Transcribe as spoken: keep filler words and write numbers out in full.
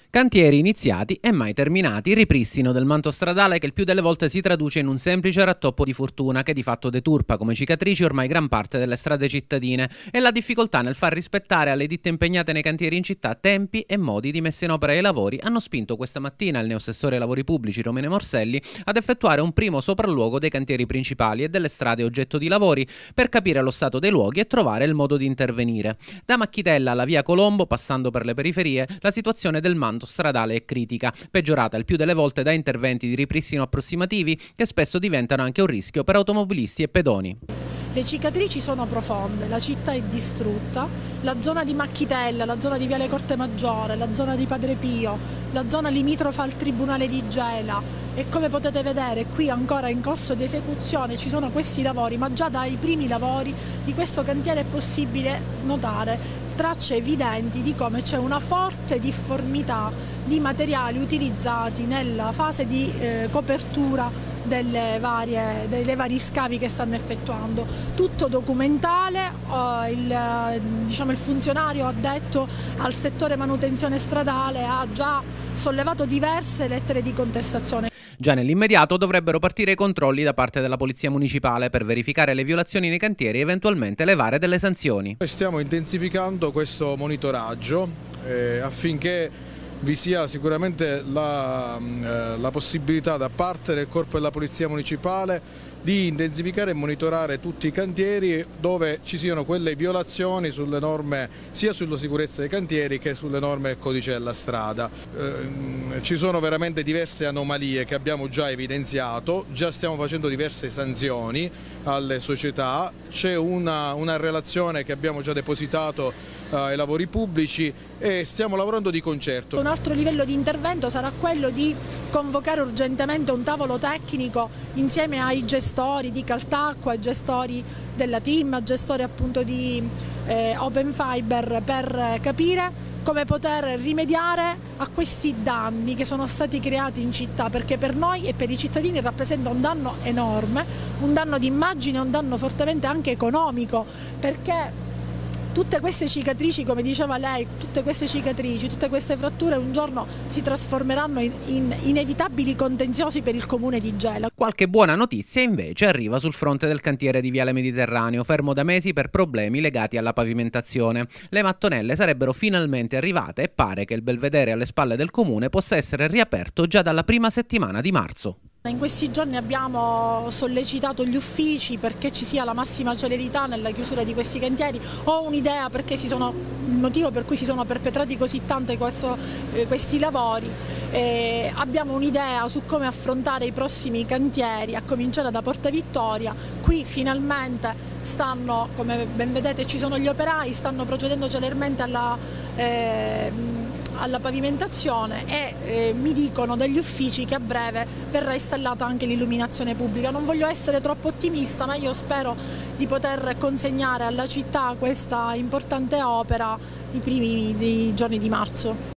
Cantieri iniziati e mai terminati, ripristino del manto stradale che il più delle volte si traduce in un semplice rattoppo di fortuna che di fatto deturpa come cicatrici ormai gran parte delle strade cittadine, e la difficoltà nel far rispettare alle ditte impegnate nei cantieri in città tempi e modi di messa in opera dei lavori hanno spinto questa mattina il neoassessore ai lavori pubblici Romene Morselli ad effettuare un primo sopralluogo dei cantieri principali e delle strade oggetto di lavori per capire lo stato dei luoghi e trovare il modo di intervenire. Da Macchitella alla via Colombo, passando per le periferie, la situazione del manto stradale è critica, peggiorata il più delle volte da interventi di ripristino approssimativi che spesso diventano anche un rischio per automobilisti e pedoni. Le cicatrici sono profonde, la città è distrutta, la zona di Macchitella, la zona di Viale Corte Maggiore, la zona di Padre Pio, la zona limitrofa al Tribunale di Gela, e come potete vedere qui ancora in corso di esecuzione ci sono questi lavori, ma già dai primi lavori di questo cantiere è possibile notare tracce evidenti di come c'è una forte difformità di materiali utilizzati nella fase di eh, copertura delle varie, dei, dei vari scavi che stanno effettuando. Tutto documentale, eh, il, diciamo, il funzionario addetto al settore manutenzione stradale ha già sollevato diverse lettere di contestazione. Già nell'immediato dovrebbero partire i controlli da parte della Polizia Municipale per verificare le violazioni nei cantieri e eventualmente levare delle sanzioni. Noi stiamo intensificando questo monitoraggio eh, affinché vi sia sicuramente la, eh, la possibilità da parte del Corpo della Polizia Municipale di intensificare e monitorare tutti i cantieri dove ci siano quelle violazioni sulle norme sia sulla sicurezza dei cantieri che sulle norme del codice della strada. Eh, ci sono veramente diverse anomalie che abbiamo già evidenziato, già stiamo facendo diverse sanzioni alle società, c'è una, una relazione che abbiamo già depositato eh, ai lavori pubblici e stiamo lavorando di concerto. Un altro livello di intervento sarà quello di convocare urgentemente un tavolo tecnico insieme ai gestori di Caltacqua, ai gestori della team, gestori appunto di eh, Open Fiber, per capire come poter rimediare a questi danni che sono stati creati in città, perché per noi e per i cittadini rappresenta un danno enorme, un danno di immagine, un danno fortemente anche economico, perché tutte queste cicatrici, come diceva lei, tutte queste cicatrici, tutte queste fratture un giorno si trasformeranno in, in inevitabili contenziosi per il comune di Gela. Qualche buona notizia invece arriva sul fronte del cantiere di Viale Mediterraneo, fermo da mesi per problemi legati alla pavimentazione. Le mattonelle sarebbero finalmente arrivate e pare che il belvedere alle spalle del comune possa essere riaperto già dalla prima settimana di marzo. In questi giorni abbiamo sollecitato gli uffici perché ci sia la massima celerità nella chiusura di questi cantieri. Ho un'idea perché si sono, il motivo per cui si sono perpetrati così tanto questo, eh, questi lavori. Eh, abbiamo un'idea su come affrontare i prossimi cantieri, a cominciare da Porta Vittoria. Qui finalmente stanno, come ben vedete ci sono gli operai, stanno procedendo celermente alla eh, alla pavimentazione e eh, mi dicono dagli uffici che a breve verrà installata anche l'illuminazione pubblica. Non voglio essere troppo ottimista, ma io spero di poter consegnare alla città questa importante opera i primi giorni di marzo.